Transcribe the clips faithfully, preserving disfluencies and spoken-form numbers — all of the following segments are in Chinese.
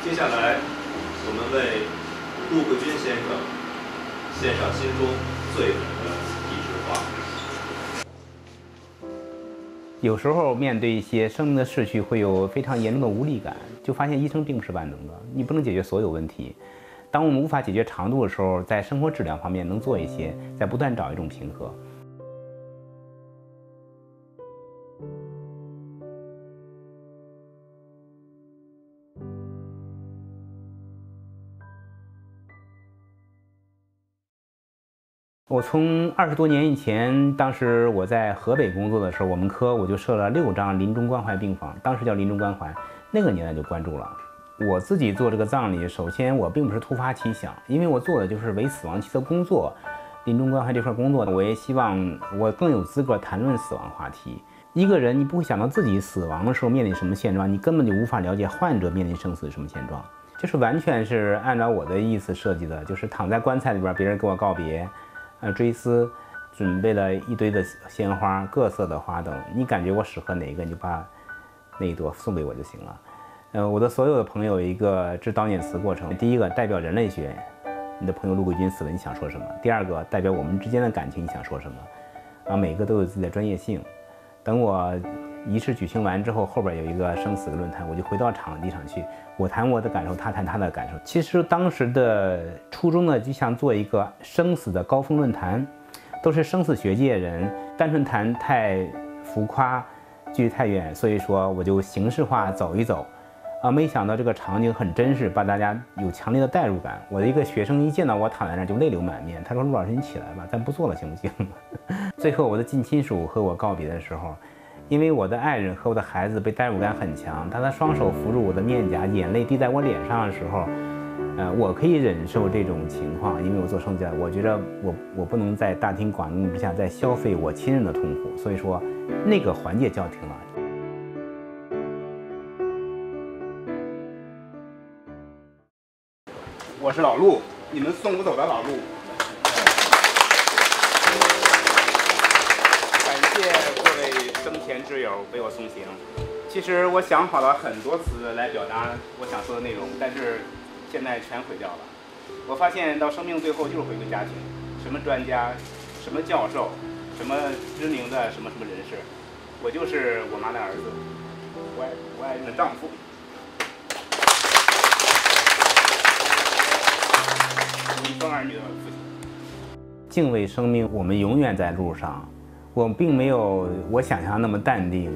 接下来，我们为陆桂军先生献上心中最美的一枝花。 有时候面对一些生命的逝去，会有非常严重的无力感，就发现医生并不是万能的，你不能解决所有问题。当我们无法解决长度的时候，在生活质量方面能做一些，在不断找一种平和。我从二十多年以前，当时我在河北工作的时候，我们科我就设了六张临终关怀病房，当时叫临终关怀，那个年代就关注了。我自己做这个葬礼，首先我并不是突发奇想，因为我做的就是为死亡期的工作，临终关怀这份工作，我也希望我更有资格谈论死亡话题。一个人你不会想到自己死亡的时候面临什么现状，你根本就无法了解患者面临生死什么现状，就是完全是按照我的意思设计的，就是躺在棺材里边，别人跟我告别。呃，追思准备了一堆的鲜花，各色的花灯，你感觉我适合哪一个，你就把那一朵送给我就行了。呃，我的所有的朋友有一个致悼念词过程，第一个代表人类学，你的朋友陆桂军死了，你想说什么？第二个代表我们之间的感情，你想说什么？啊，每个都有自己的专业性。等我仪式举行完之后，后边有一个生死的论坛，我就回到场地上去，我谈我的感受，他谈他的感受。其实当时的初衷呢，就想做一个生死的高峰论坛，都是生死学界人，单纯谈太浮夸，距离太远，所以说我就形式化走一走，啊，没想到这个场景很真实，把大家有强烈的代入感。我的一个学生一见到我躺在那儿就泪流满面，他说：“陆老师，你起来吧，咱不做了行不行？”最后我的近亲属和我告别的时候。因为我的爱人和我的孩子被代入感很强，当他双手扶住我的面颊，眼泪滴在我脸上的时候，呃，我可以忍受这种情况，因为我做生家，我觉得我我不能在大庭广众之下再消费我亲人的痛苦，所以说那个环节叫停了。 我是老陆，你们送不走的老陆。感谢各位生前挚友为我送行。其实我想好了很多词来表达我想说的内容，但是现在全毁掉了。我发现到生命最后就是回归家庭，什么专家，什么教授，什么知名的什么什么人士，我就是我妈的儿子，我爱我爱人的丈夫。一双儿女的父亲。 敬畏生命，我们永远在路上。我并没有我想象那么淡定。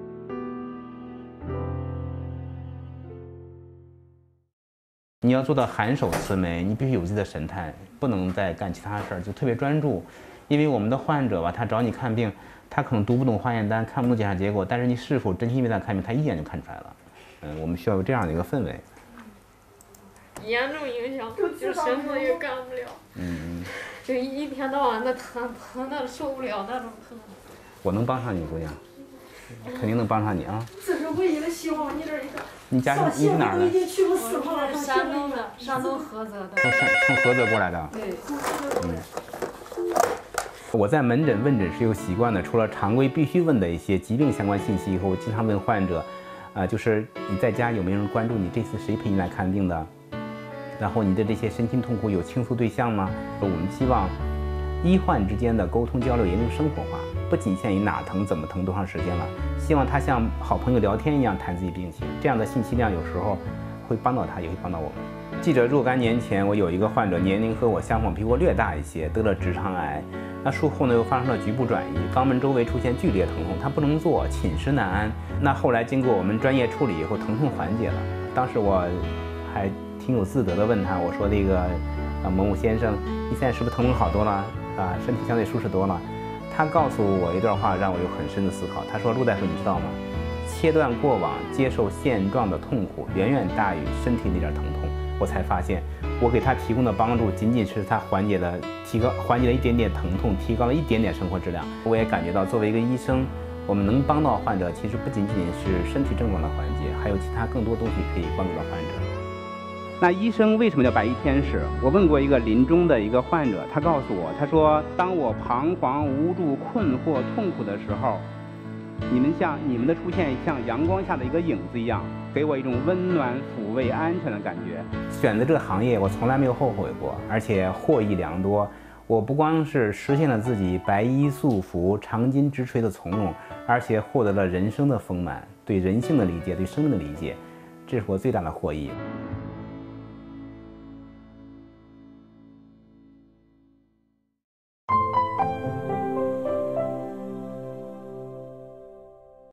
你要做到含首慈眉，你必须有自己的神态，不能再干其他事儿，就特别专注。因为我们的患者吧，他找你看病，他可能读不懂化验单，看不懂检查结果，但是你是否真心为他看病，他一眼就看出来了。嗯，我们需要有这样的一个氛围。 严重影响，就什么也干不了。 嗯， 就一天到晚的疼，疼的受不了那种疼。 我能帮上你，姑娘，肯定能帮上你啊。 这是唯一的希望，你这一个。 你家是你是哪儿的？ 我是山东的，山东菏泽的。 从山从菏泽过来的。 对。 嗯。我在门诊问诊是有习惯的，除了常规必须问的一些疾病相关信息以后，我经常问患者，啊、呃，就是你在家有没有人关注你？这次谁陪你来看病的？然后你的这些身心痛苦有倾诉对象吗？我们希望医患之间的沟通交流也能生活化，不仅限于哪疼怎么疼多长时间了，希望他像好朋友聊天一样谈自己病情，这样的信息量有时候会帮到他，也会帮到我们。记得若干年前，我有一个患者年龄和我相仿，比我略大一些，得了直肠癌。那术后呢又发生了局部转移，肛门周围出现剧烈疼痛，他不能坐，寝食难安。那后来经过我们专业处理以后，疼痛缓解了。当时我还挺有自得的问他，我说那个啊某某先生，你现在是不是疼痛好多了啊？身体相对舒适多了？他告诉我一段话，让我有很深的思考。他说：“陆大夫，你知道吗？切断过往，接受现状的痛苦，远远大于身体那点疼痛。”我才发现，我给他提供的帮助，仅仅是他缓解了提高缓解了一点点疼痛，提高了一点点生活质量。我也感觉到，作为一个医生，我们能帮到患者，其实不仅仅是身体症状的缓解，还有其他更多东西可以帮助到患者。那医生为什么叫白衣天使？我问过一个临终的一个患者，他告诉我，他说：“当我彷徨、无助、困惑、痛苦的时候，你们像你们的出现像阳光下的一个影子一样。” 给我一种温暖、抚慰、安全的感觉。 选择这个行业，我从来没有后悔过，而且获益良多。我不光是实现了自己白衣素服、长襟直垂的从容，而且获得了人生的丰满，对人性的理解，对生命的理解，这是我最大的获益。